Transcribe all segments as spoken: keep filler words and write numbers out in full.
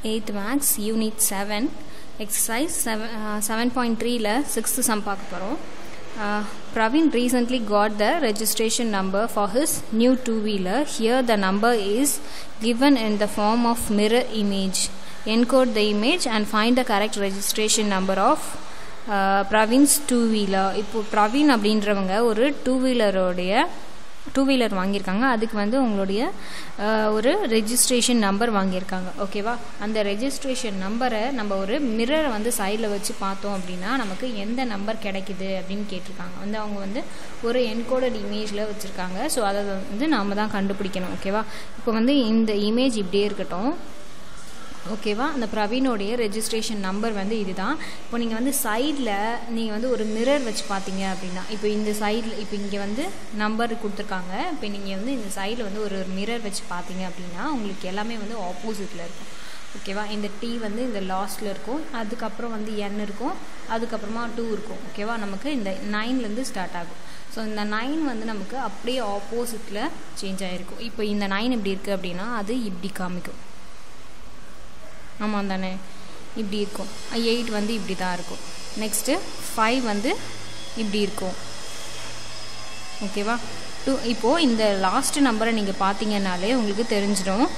eighth Maths Unit seven Exercise seven point three la sixth sum பார்க்க போறோம். Uh, Praveen recently got the registration number for his new two-wheeler. Here the number is given in the form of mirror image. Encode the image and find the correct registration number of uh, Praveen's two-wheeler. இப்போ Praveen அப்படின்றவங்க ஒரு two-wheeler உடைய two wheeler வாங்கியிருக்காங்க. அதுக்கு வந்து உங்களுடைய ஒரு registration number வாங்கியிருக்காங்க. ஓகேவா? அந்த ரெஜிஸ்ட்ரேஷன் நம்பரை நம்ம ஒரு மிரரை வந்து சைடில் வச்சு பார்த்தோம் அப்படின்னா நமக்கு எந்த நம்பர் கிடைக்குது அப்படின்னு கேட்டிருக்காங்க. வந்து அவங்க வந்து ஒரு என்கோடட் இமேஜில் வச்சுருக்காங்க. ஸோ அதை வந்து நாம் தான் கண்டுபிடிக்கணும். ஓகேவா? இப்போ வந்து இந்த இமேஜ் இப்படியே இருக்கட்டும். ஓகேவா? அந்த பிரவீனோடைய ரெஜிஸ்ட்ரேஷன் நம்பர் வந்து இதுதான். இப்போ நீங்கள் வந்து சைடில் நீங்கள் வந்து ஒரு மிரர் வச்சு பார்த்தீங்க அப்படின்னா, இப்போ இந்த சைடில் இப்போ இங்கே வந்து நம்பர் கொடுத்துருக்காங்க. இப்போ நீங்கள் வந்து இந்த சைடில் வந்து ஒரு மிரர் வச்சு பார்த்தீங்க அப்படின்னா உங்களுக்கு எல்லாமே வந்து ஆப்போசிட்டில் இருக்கும். ஓகேவா? இந்த டி வந்து இந்த லாஸ்ட்டில் இருக்கும், அதுக்கப்புறம் வந்து என் இருக்கும், அதுக்கப்புறமா டூ இருக்கும். ஓகேவா? நமக்கு இந்த நைன்லேருந்து ஸ்டார்ட் ஆகும். ஸோ இந்த நைன் வந்து நமக்கு அப்படியே ஆப்போசிட்டில் சேஞ்ச் ஆகிருக்கும். இப்போ இந்த நைன் இப்படி இருக்குது அப்படின்னா அது இப்படி காமிக்கும். ஆமாம் தானே? இப்படி இருக்கும். எயிட் வந்து இப்படி தான் இருக்கும். நெக்ஸ்ட்டு ஃபைவ் வந்து இப்படி இருக்கும். ஓகேவா? டூ இப்போது இந்த லாஸ்ட் நம்பரை நீங்கள் பார்த்தீங்கன்னாலே உங்களுக்கு தெரிஞ்சிடும்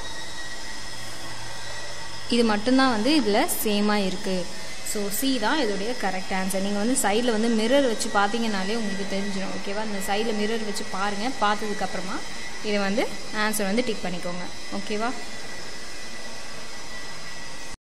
இது மட்டும்தான் வந்து இதில் சேமாக இருக்குது. ஸோ சி தான் இதோடைய கரெக்ட் ஆன்சர். நீங்கள் வந்து சைடில் வந்து மிரர் வச்சு பார்த்தீங்கன்னாலே உங்களுக்கு தெரிஞ்சிடும். ஓகேவா? இந்த சைடில் மிரர் வச்சு பாருங்கள். பார்த்ததுக்கப்புறமா இதை வந்து ஆன்சர் வந்து டிக் பண்ணிக்கோங்க. ஓகேவா?